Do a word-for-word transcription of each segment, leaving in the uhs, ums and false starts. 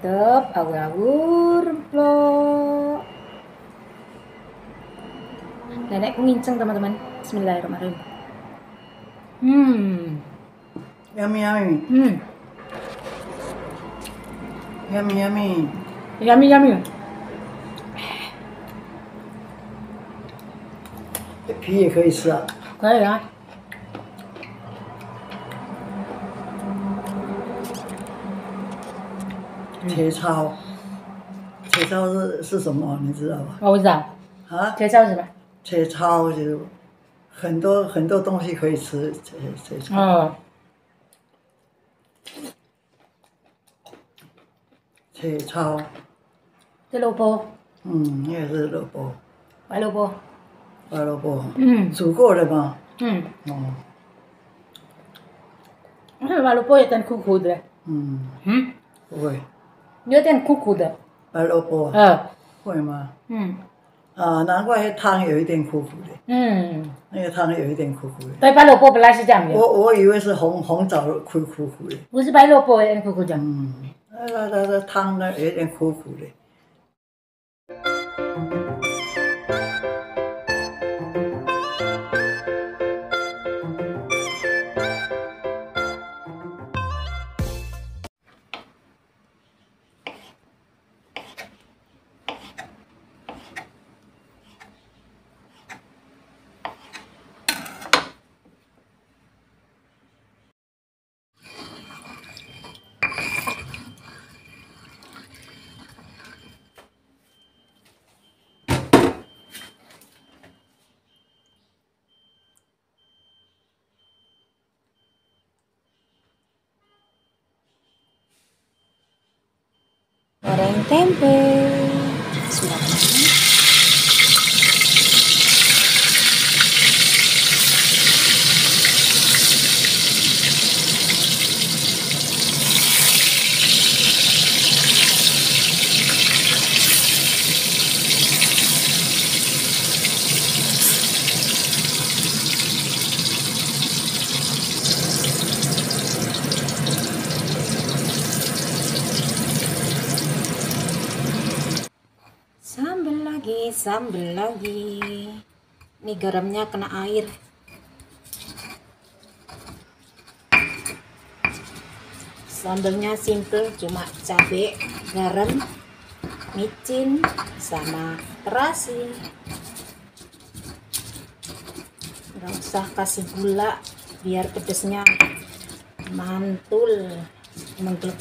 mantep, awur-awur, plok. Nenekku nginceng teman-teman. Bismillahirrahmanirrahim. Hmm. Yummy, yummy. Hmm. Yummy, yummy. Yummy, yummy. 这皮也可以吃啊。 可以啊。 切糙，切糙是是什么？你知道吧？ 我不知道。 啊？ 切糙是什么？ 切糙就很多很多东西可以吃，切切糙。 哦。 切糙。 这萝卜。 嗯，那个是萝卜。 白萝卜。 白萝卜。 嗯。 煮过的吗？ 嗯。 哦。 白萝卜有点苦苦的。 嗯。 嗯？ 不会。 有点苦苦的。 白萝卜。 嗯。 会吗？ 嗯。 啊，难怪汤有一点苦苦的。 嗯。 那个汤有一点苦苦的。 对，白萝卜本来是这样的。 我我以为是红红枣苦苦苦的。 不是白萝卜有点苦苦的。 嗯，那那那那汤呢有点苦苦的。 Goreng tempe. Bismillahirrahmanirrahim. Sambal lagi, sambal lagi. Ini garamnya kena air. Sambalnya simple, cuma cabai, garam, micin, sama terasi. Nggak usah kasih gula, biar pedesnya mantul, menggelap.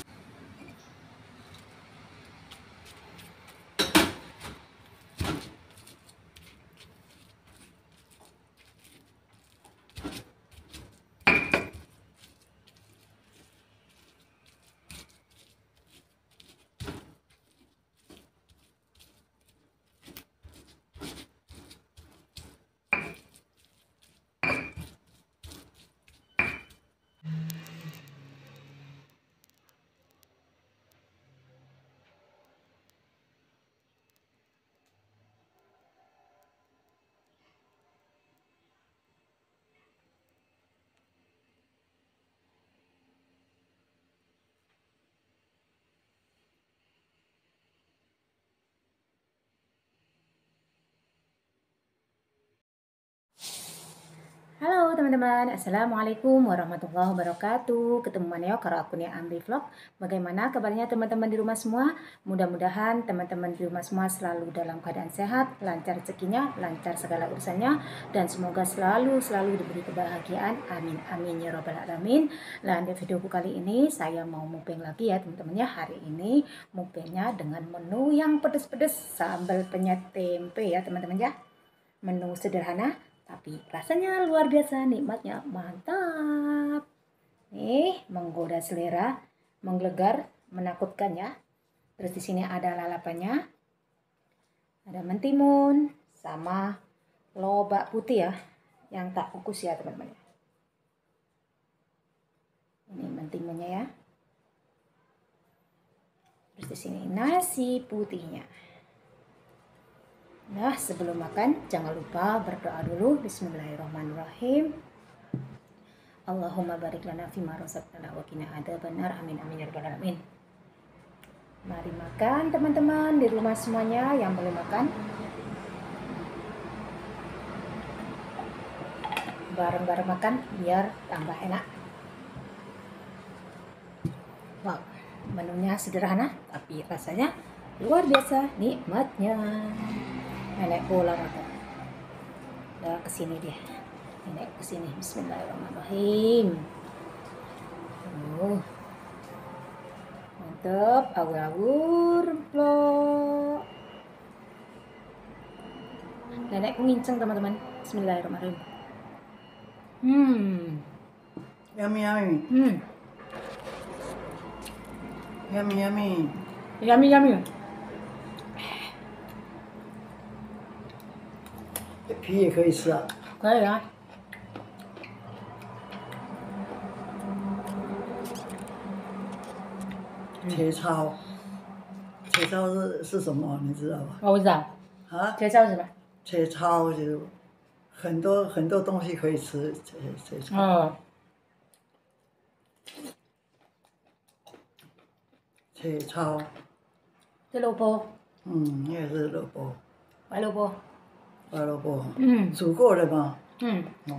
Halo teman-teman, assalamualaikum warahmatullahi wabarakatuh. Ketemu mana ya karo akunnya Amri Vlog. Bagaimana kabarnya teman-teman di rumah semua? Mudah-mudahan teman-teman di rumah semua selalu dalam keadaan sehat, lancar rezekinya, lancar segala urusannya, dan semoga selalu selalu diberi kebahagiaan. Amin amin ya robbal alamin. Nah, di videoku kali ini saya mau mukbang lagi ya teman-teman ya. Hari ini mukbangnya dengan menu yang pedes-pedes, sambal penyet tempe ya teman-teman ya. Menu sederhana tapi rasanya luar biasa, nikmatnya mantap. Nih, menggoda selera, menggelegar, menakutkan ya. Terus di sini ada lalapannya, ada mentimun, sama lobak putih ya, yang tak kukus ya teman-teman. Ini mentimunnya ya. Terus di sini nasi putihnya. Nah, sebelum makan jangan lupa berdoa dulu. Bismillahirrahmanirrahim. Allahumma barik lana fima razaqtana wa qina adzabannar. Amin amin ya rabbal alamin. Mari makan teman-teman di rumah semuanya yang boleh makan. Bareng-bareng makan biar tambah enak. Wow, menunya sederhana tapi rasanya luar biasa nikmatnya. Nenek bola makan. Udah kesini dia. Nenek kesini. Bismillahirrahmanirrahim. Oh. Mantap, awur-awur vlog. Nenek nginceng teman-teman. Bismillahirrahmanirrahim. Hmm. Yummy yummy. Hmm. Yummy yummy. Yummy yummy. 这皮也可以吃啊。 可以啊。 切超，切超是是什么？你知道吧？ 我不知道。 啊？ 切超是什么？ 切超就很多很多东西可以吃，切切超。 哦。 切超。 这萝卜。 嗯，那个是萝卜。 白萝卜。 白萝卜。 嗯。 煮过的吗？ 嗯。 哦。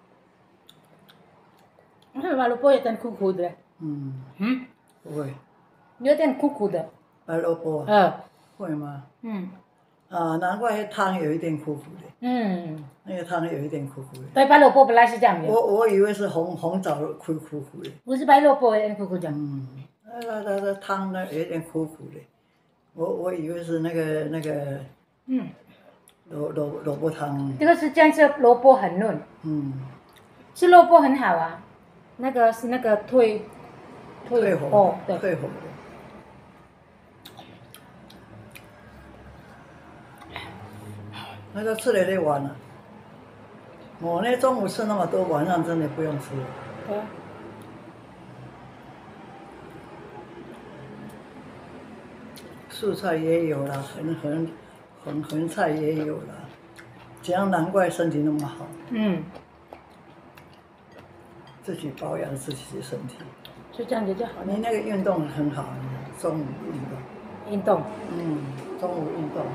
那白萝卜有点苦苦的。 嗯。 嗯。 不会。 有点苦苦的。 白萝卜。 嗯。 会吗？ 嗯。 啊，难怪汤有一点苦苦的。 嗯。 那个汤有一点苦苦的。 对，白萝卜本来是这样的。 我我以为是红红枣苦苦苦的。 不是白萝卜有点苦苦的。 嗯，那那那那汤呢有点苦苦的。我我以为是那个那个。嗯。萝萝萝卜汤。 这个是酱是萝卜很嫩。嗯。吃萝卜很好啊，那个是那个退退火，退火的。那个吃了就完了。我呢中午吃那么多，晚上真的不用吃。对。素菜也有了，横横横横菜也有了，这样难怪身体那么好。嗯。自己保养自己的身体。 就这样子就好了。 你那个运动很好，中午运动。 运动。 嗯，中午运动。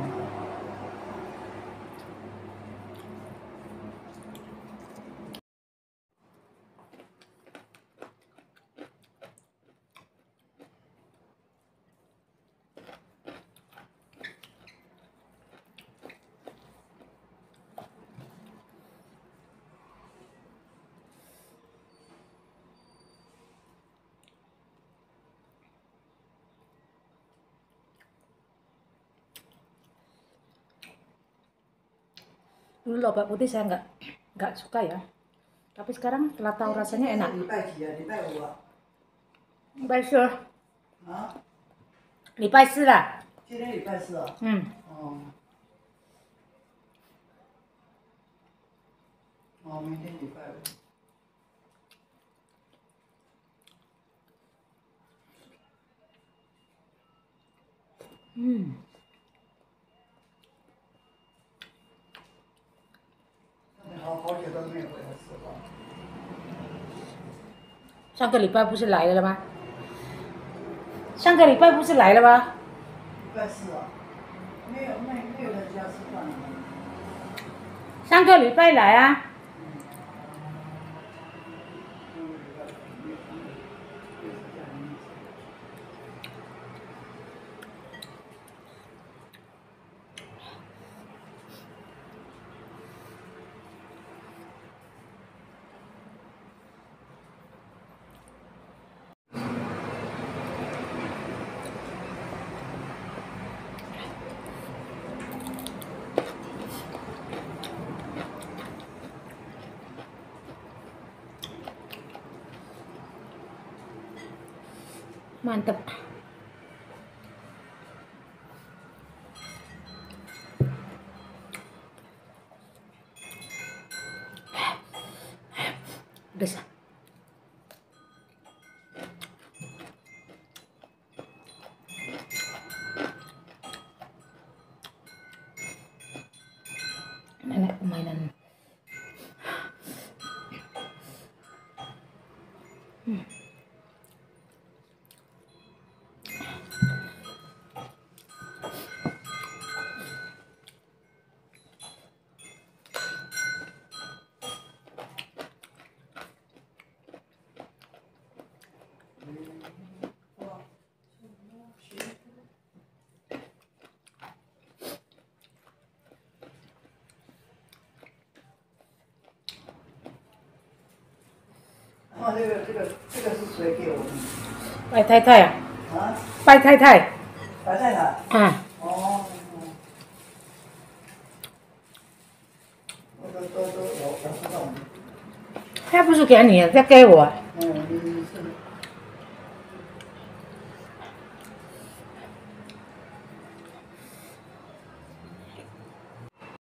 Dulu lobak putih saya nggak nggak suka ya, tapi sekarang setelah tahu rasanya enak.礼拜四。啊？礼拜四啦。 今天礼拜四啊？ 嗯。 哦。哦，明天礼拜五。 嗯。 好好久都没有回来吃饭。 上个礼拜不是来了吗？上个礼拜不是来了吗？ 礼拜四啊，没有没没有在家吃饭了。 上个礼拜来啊。Mantep. Pedas. Nenek permainan. Hmm. 哦，这个这个这个是谁给我的？ 白太太啊， 啊， 白太太， 白太太。 嗯， 哦。都都都有有这种。 他不是给你，在给我。